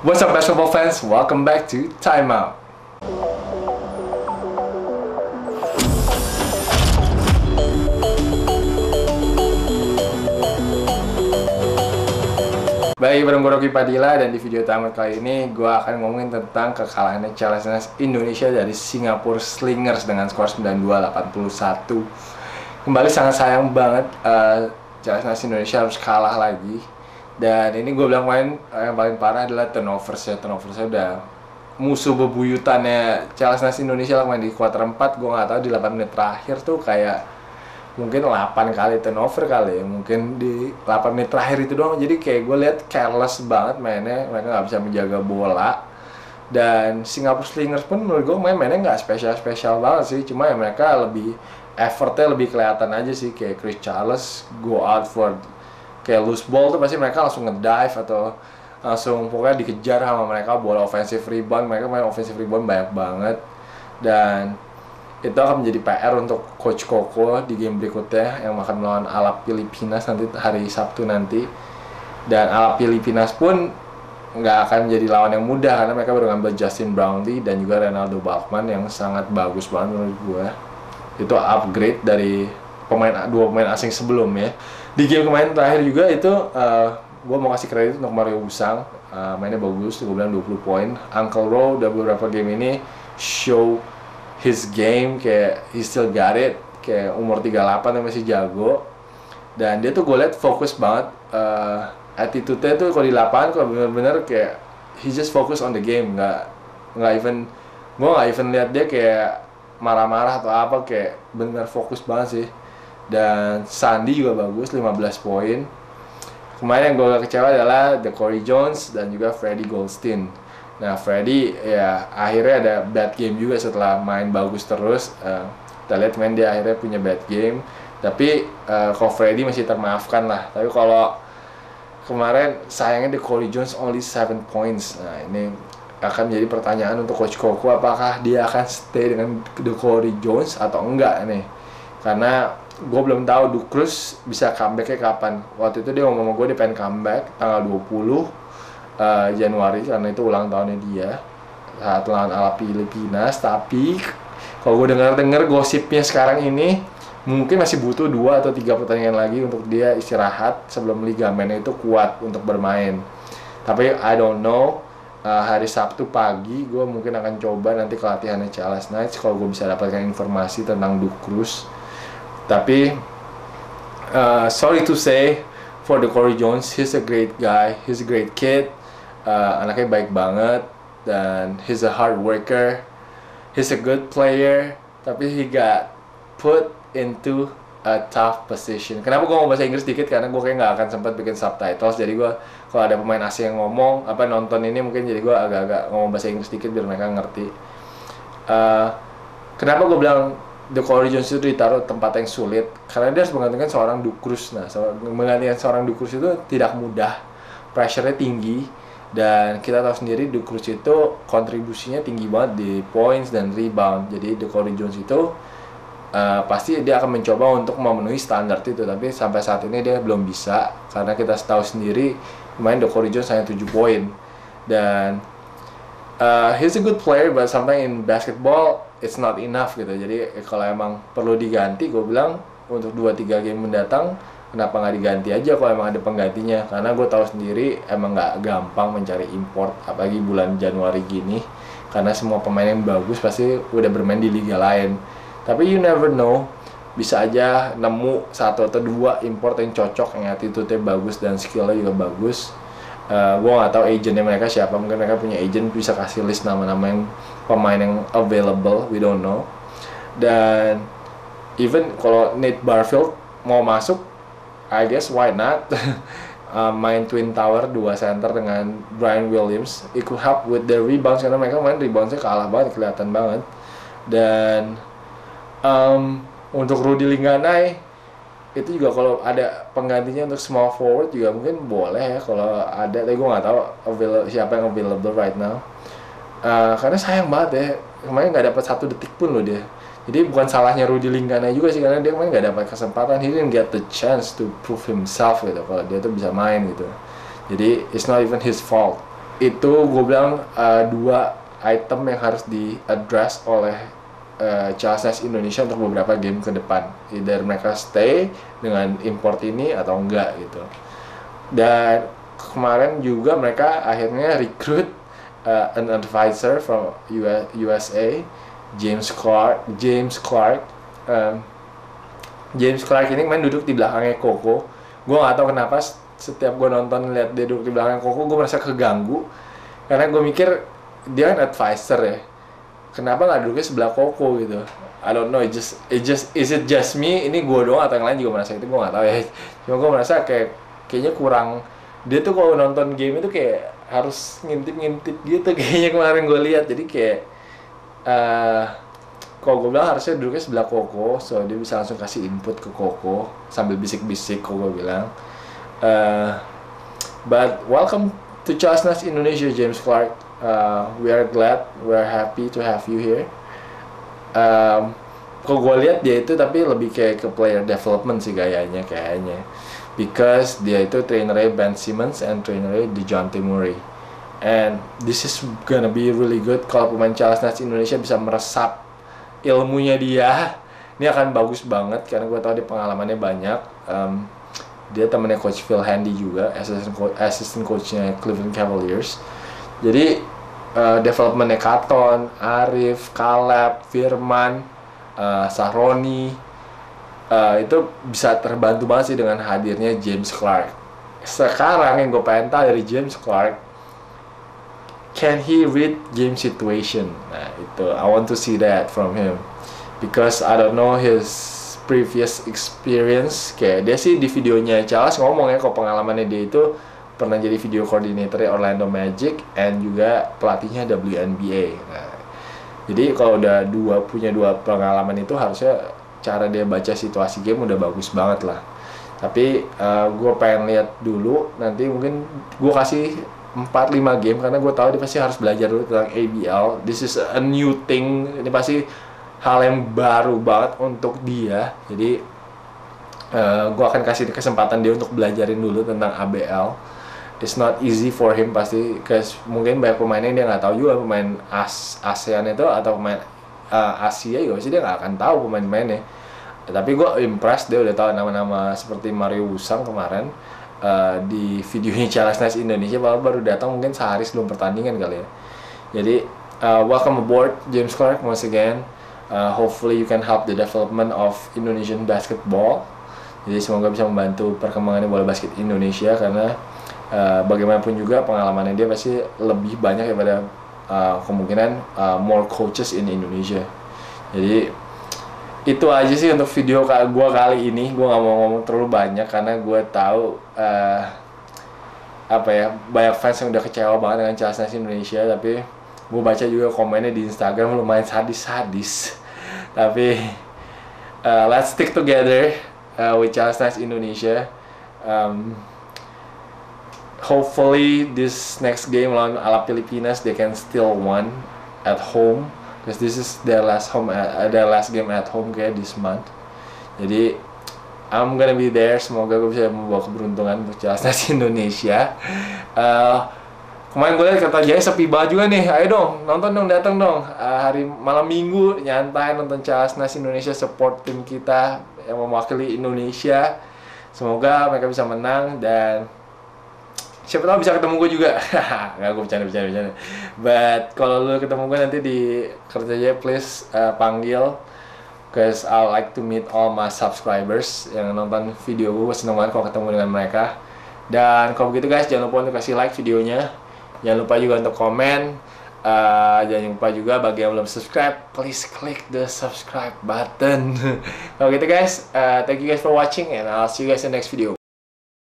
What's up basketball fans? Welcome back to Timeout. Baik, bareng gue Rocky Padilla, dan di video Timeout kali ini gue akan ngomongin tentang kekalahannya CLS Knights Indonesia dari Singapore Slingers dengan skor 92-81. Kembali sangat sayang banget CLS Knights Indonesia harus kalah lagi. Dan ini gue bilang main yang paling parah adalah turnoversnya udah musuh bebuyutannya CLS Knights Indonesia lah main di kuarter 4. Gue nggak tahu di 8 menit terakhir tuh kayak mungkin 8 kali turnover kali ya, mungkin di 8 menit terakhir itu doang. Jadi kayak gue lihat careless banget mainnya, mereka nggak bisa menjaga bola. Dan Singapore Slingers pun menurut gue mainnya nggak spesial banget sih, cuma ya mereka lebih effortnya lebih kelihatan aja sih. Kayak Chris Charles go out for kayak loose ball tuh pasti mereka langsung ngedive atau langsung pokoknya dikejar sama mereka bola offensive rebound. Mereka main offensive rebound banyak banget, dan itu akan menjadi PR untuk Coach Koko di game berikutnya yang akan melawan Alap Pilipinas nanti hari Sabtu nanti. Dan Alap Pilipinas pun nggak akan menjadi lawan yang mudah karena mereka baru ngambil Justin Brownlee dan juga Ronaldo Balkman yang sangat bagus banget menurut gue. Itu upgrade dari dua pemain asing sebelumnya. Di game kemarin terakhir juga itu gue mau kasih kredit untuk Mario Usang, mainnya bagus, gue bilang 20 poin. Uncle Ro udah beberapa game ini show his game, kayak he still got it, kayak umur 38 yang masih jago. Dan dia tuh gue liat fokus banget, attitude-nya tuh kalau di lapangan kalau bener-bener kayak he just focus on the game, nggak even lihat dia kayak marah-marah atau apa, kayak bener fokus banget sih. Dan Sandi juga bagus, 15 poin. Kemarin yang gue gak kecewa adalah The Corey Jones dan juga Freddie Goldstein. Nah, Freddie ya akhirnya ada bad game juga setelah main bagus terus. Kita lihat main dia akhirnya punya bad game. Tapi kalau Freddie masih termaafkan lah. Tapi kalau kemarin sayangnya The Corey Jones only 7 points. Nah, ini akan menjadi pertanyaan untuk Coach Koko, apakah dia akan stay dengan The Corey Jones atau enggak nih. Karena gue belum tahu Dukrus bisa comebacknya kapan. Waktu itu dia ngomong sama gue dia pengen comeback tanggal 20 Januari karena itu ulang tahunnya dia saat lawan Alap Pilipinas. Tapi kalau gue dengar gosipnya sekarang ini mungkin masih butuh 2 atau 3 pertandingan lagi untuk dia istirahat sebelum ligamennya itu kuat untuk bermain. Tapi I don't know. Hari Sabtu pagi gue mungkin akan coba nanti ke latihannya CLS Knights kalau gue bisa dapatkan informasi tentang Dukrus. Tapi sorry to say for the Corey Jones, he's a great guy, he's a great kid, anaknya baik banget, dan he's a hard worker, he's a good player. Tapi he got put into a tough position. Kenapa gue mau bahasa Inggris dikit? Karena gue kayak nggak akan sempat bikin subtitles. Jadi gue kalau ada pemain asing yang ngomong nonton ini mungkin jadi gue agak-agak ngomong bahasa Inggris dikit biar mereka ngerti. Kenapa gue bilang The Corey Jones itu ditaruh tempat yang sulit? Karena dia harus menggantikan seorang Dukrus. Nah, menggantikan seorang Dukrus itu tidak mudah, pressure-nya tinggi. Dan kita tahu sendiri Dukrus itu kontribusinya tinggi banget di points dan rebound. Jadi The Corey Jones itu pasti dia akan mencoba untuk memenuhi standar itu. Tapi sampai saat ini dia belum bisa, karena kita tahu sendiri kemarin The Corey Jones hanya 7 poin. Dan he's a good player, but sometimes in basketball it's not enough gitu. Jadi kalau emang perlu diganti, gue bilang untuk 2-3 game mendatang kenapa nggak diganti aja kalau emang ada penggantinya. Karena gue tahu sendiri emang nggak gampang mencari import, apalagi bulan Januari gini, karena semua pemain yang bagus pasti udah bermain di liga lain. Tapi you never know, bisa aja nemu 1 atau 2 import yang cocok, yang attitude-nya bagus dan skill-nya juga bagus. Gue nggak tahu agentnya mereka siapa, mungkin mereka punya agent bisa kasih list nama-nama yang pemain yang available, we don't know. Dan even kalau Nate Barfield mau masuk, I guess why not. Main Twin Tower 2 center dengan Brian Williams, it could help with the rebounds, karena mereka main reboundsnya kalah banget, kelihatan banget. Dan untuk Rudy Lingganai itu juga kalau ada penggantinya untuk small forward juga mungkin boleh ya kalau ada. Tapi gue nggak tahu siapa yang available right now. Karena sayang banget ya, kemarin nggak dapat 1 detik pun loh dia. Jadi bukan salahnya Rudy Lingganai juga sih, karena dia kemarin nggak dapat kesempatan. He didn't get the chance to prove himself gitu, kalau dia tuh bisa main gitu. Jadi it's not even his fault. itu gue bilang dua item yang harus di address oleh CLS Knights Indonesia untuk beberapa game ke depan. Either mereka stay dengan import ini atau enggak gitu. Dan kemarin juga mereka akhirnya recruit an advisor from USA, James Clark. James Clark ini main duduk di belakangnya Koko. Gue nggak tahu kenapa setiap gue nonton lihat dia duduk di belakang Koko, gue merasa keganggu karena gue mikir dia kan advisor ya. Kenapa nggak duduknya sebelah Koko gitu? I don't know, is it just me? Ini gue doang atau yang lain juga merasa itu, gue nggak tahu ya. Cuma gue merasa kayaknya kurang. Dia tuh kalau nonton game itu kayak harus ngintip gitu kayaknya kemarin gue lihat. Jadi kayak kalau gue bilang harusnya duduknya sebelah Koko, so dia bisa langsung kasih input ke Koko sambil bisik-bisik. Koko bilang, but welcome to CLS Knights Indonesia, James Clark. We are glad, we are happy to have you here. Kalau gue lihat dia itu tapi lebih kayak ke player development sih kayaknya, because dia itu trainernya Ben Simmons and trainernya Dejounte Murray. And this is gonna be really good kalau pemain CLS Knights Indonesia bisa meresap ilmunya dia. Ini akan bagus banget karena gue tahu dia pengalamannya banyak. Dia temennya coach Phil Handy juga, assistant coachnya Cleveland Cavaliers. Jadi developmentnya Katon, Arif, Caleb, Firman, Sahroni itu bisa terbantu banget sih dengan hadirnya James Clark. Sekarang yang gue pengen tahu dari James Clark, can he read game situation? Nah itu, I want to see that from him, because I don't know his previous experience. Kayak dia sih di videonya CLS ngomong ya, kalau pengalamannya dia itu pernah jadi video coordinator Orlando Magic and juga pelatihnya WNBA. Nah, jadi kalau udah punya dua pengalaman itu, harusnya cara dia baca situasi game udah bagus banget lah. Tapi gue pengen lihat dulu, nanti mungkin gue kasih 4-5 game karena gue tahu dia pasti harus belajar dulu tentang ABL. This is a new thing. Ini pasti hal yang baru banget untuk dia. Jadi gue akan kasih kesempatan dia untuk belajarin dulu tentang ABL. It's not easy for him pasti, because mungkin banyak pemainnya dia nggak tahu juga, pemain ASEAN itu atau pemain Asia juga sih dia nggak akan tahu pemain-pemainnya. Tapi gue impressed, dia udah tahu nama-nama seperti Mario Wusang kemarin di videonya CLS Knights Indonesia, baru datang mungkin sehari sebelum pertandingan kali ya. Jadi welcome aboard James Clark once again. Hopefully you can help the development of Indonesian basketball. Jadi semoga bisa membantu perkembangan bola basket Indonesia, karena bagaimanapun juga pengalamannya dia pasti lebih banyak daripada kemungkinan more coaches in Indonesia. Jadi itu aja sih untuk video gue kali ini. Gue nggak mau ngomong terlalu banyak karena gue tahu banyak fans yang udah kecewa banget dengan CLS Knights Indonesia. Tapi gue baca juga komennya di Instagram lumayan sadis. Tapi let's stick together with CLS Knights Indonesia. Hopefully this next game lawan ala Pilipinas they can still win at home, because this is their last game at home kayak this month. Jadi I'm gonna be there. Semoga gue bisa membawa keberuntungan untuk CLS Knights Indonesia. Kemarin gue lihat kata Jaya sepi banget juga nih. Ayo dong, nonton dong, datang dong. Hari malam minggu nyantai nonton CLS Knights Indonesia, support tim kita yang mewakili Indonesia. Semoga mereka bisa menang dan siapa tahu bisa ketemu gue juga. Nggak, gue bercanda. But kalau lu ketemu gue nanti di Kerjanya, please panggil, because I like to meet all my subscribers yang nonton video gue seneng banget kalau ketemu dengan mereka. Dan kalau begitu guys, jangan lupa untuk kasih like videonya, jangan lupa juga untuk komen, jangan lupa juga bagi yang belum subscribe, please click the subscribe button. Kalau gitu guys, thank you guys for watching and I'll see you guys in the next video.